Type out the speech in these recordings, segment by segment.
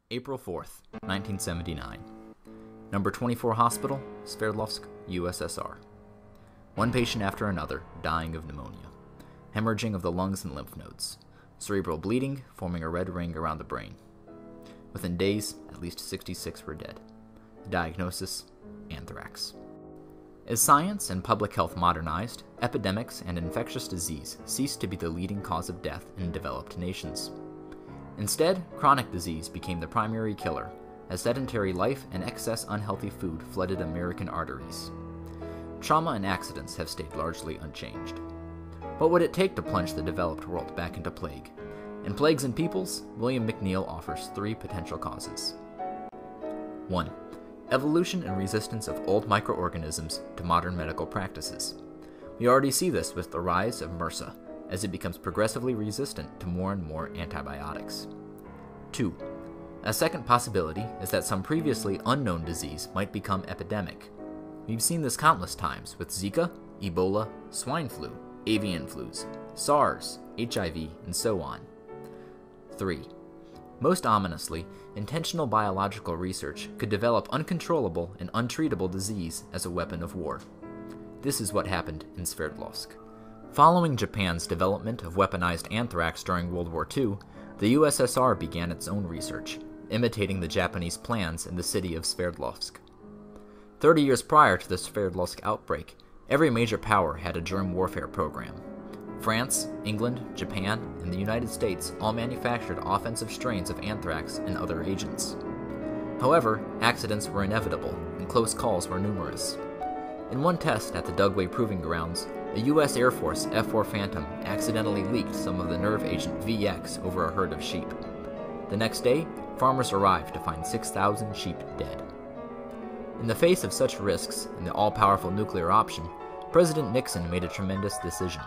April 4th, 1979. Number 24 Hospital, Sverdlovsk, USSR. One patient after another dying of pneumonia. Hemorrhaging of the lungs and lymph nodes. Cerebral bleeding, forming a red ring around the brain. Within days, at least 66 were dead. The diagnosis: anthrax. As science and public health modernized, epidemics and infectious disease ceased to be the leading cause of death in developed nations. Instead, chronic disease became the primary killer, as sedentary life and excess unhealthy food flooded American arteries. Trauma and accidents have stayed largely unchanged. What would it take to plunge the developed world back into plague? In Plagues and Peoples, William McNeill offers 3 potential causes. 1. Evolution and resistance of old microorganisms to modern medical practices. We already see this with the rise of MRSA, as it becomes progressively resistant to more and more antibiotics. 2. A second possibility is that some previously unknown disease might become epidemic. We've seen this countless times with Zika, Ebola, swine flu, avian flus, SARS, HIV, and so on. 3. Most ominously, intentional biological research could develop uncontrollable and untreatable disease as a weapon of war. This is what happened in Sverdlovsk. Following Japan's development of weaponized anthrax during World War II, the USSR began its own research, imitating the Japanese plans in the city of Sverdlovsk. 30 years prior to the Sverdlovsk outbreak, every major power had a germ warfare program. France, England, Japan, and the United States all manufactured offensive strains of anthrax and other agents. However, accidents were inevitable, and close calls were numerous. In one test at the Dugway Proving Grounds, a U.S. Air Force F-4 Phantom accidentally leaked some of the nerve agent VX over a herd of sheep. The next day, farmers arrived to find 6,000 sheep dead. In the face of such risks and the all-powerful nuclear option, President Nixon made a tremendous decision.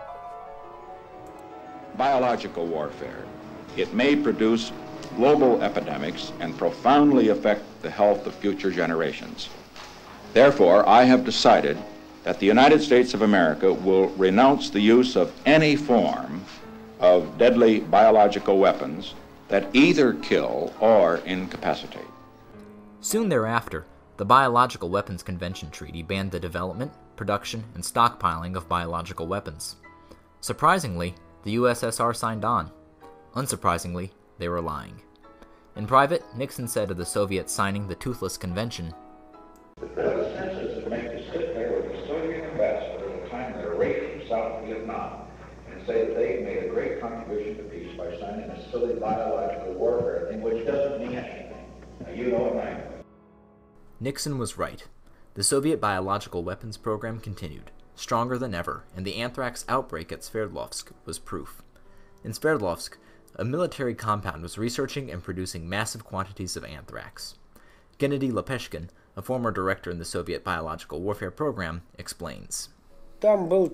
Biological warfare. It may produce global epidemics and profoundly affect the health of future generations. Therefore, I have decided that the United States of America will renounce the use of any form of deadly biological weapons that either kill or incapacitate. Soon thereafter, the Biological Weapons Convention Treaty banned the development, production, and stockpiling of biological weapons. Surprisingly, the USSR signed on. Unsurprisingly, they were lying. In private, Nixon said of the Soviets signing the Toothless Convention, "The present sense is to make you sit there with the Soviet ambassador at the time they're raped from South Vietnam and say that they made a great contribution to peace by signing a silly biological warfare thing which doesn't mean anything. Now, you know and I know." Nixon was right. The Soviet biological weapons program continued, stronger than ever, and the anthrax outbreak at Sverdlovsk was proof. In Sverdlovsk, a military compound was researching and producing massive quantities of anthrax. Gennady Lepeshkin, a former director in the Soviet biological warfare program, explains. Там было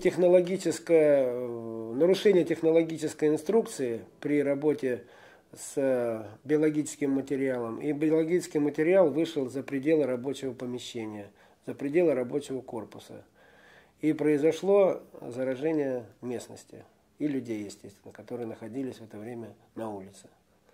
нарушение технологической инструкции при работе с биологическим материалом, и биологический материал вышел за пределы рабочего помещения, за пределы рабочего корпуса. И произошло заражение местности и людей, естественно, которые находились в это время на улице.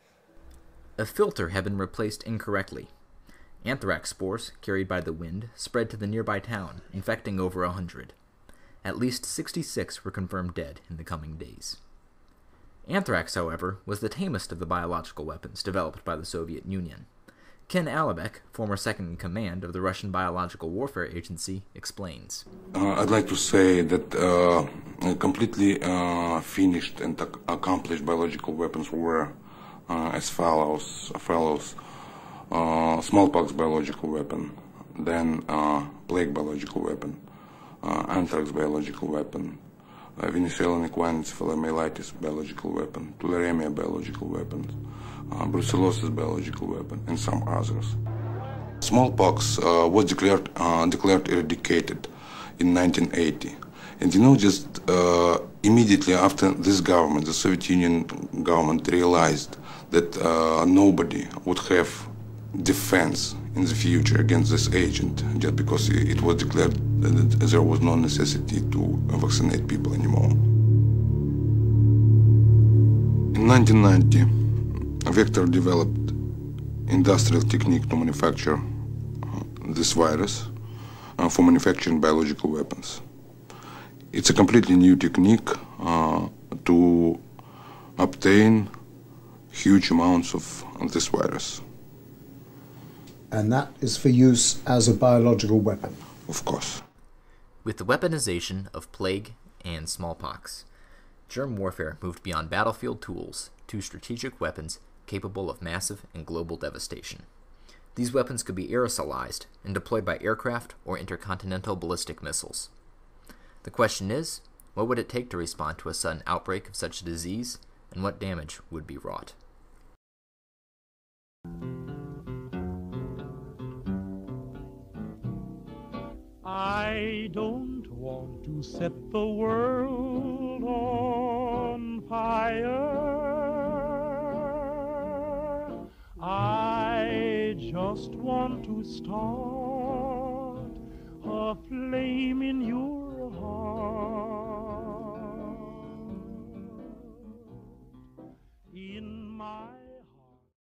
A filter had been replaced incorrectly. Anthrax spores, carried by the wind, spread to the nearby town, infecting over 100. At least 66 were confirmed dead in the coming days. Anthrax, however, was the tamest of the biological weapons developed by the Soviet Union. Ken Alibek, former second-in-command of the Russian Biological Warfare Agency, explains. I'd like to say that completely finished and accomplished biological weapons were as follows. Smallpox biological weapon, then plague biological weapon, anthrax biological weapon, Venezuelan equine encephalomyelitis biological weapon, tularemia biological weapons, brucellosis biological weapon, and some others. Smallpox was declared eradicated in 1980. And just immediately after this government, the Soviet Union government realized that nobody would have defense in the future against this agent, just because it was declared that there was no necessity to vaccinate people anymore. In 1990, Vector developed industrial technique to manufacture this virus for manufacturing biological weapons. It's a completely new technique to obtain huge amounts of this virus. And that is for use as a biological weapon? Of course. With the weaponization of plague and smallpox, germ warfare moved beyond battlefield tools to strategic weapons capable of massive and global devastation. These weapons could be aerosolized and deployed by aircraft or intercontinental ballistic missiles. The question is, what would it take to respond to a sudden outbreak of such a disease, and what damage would be wrought? I don't want to set the world on fire. I just want to start a flame in your heart. In my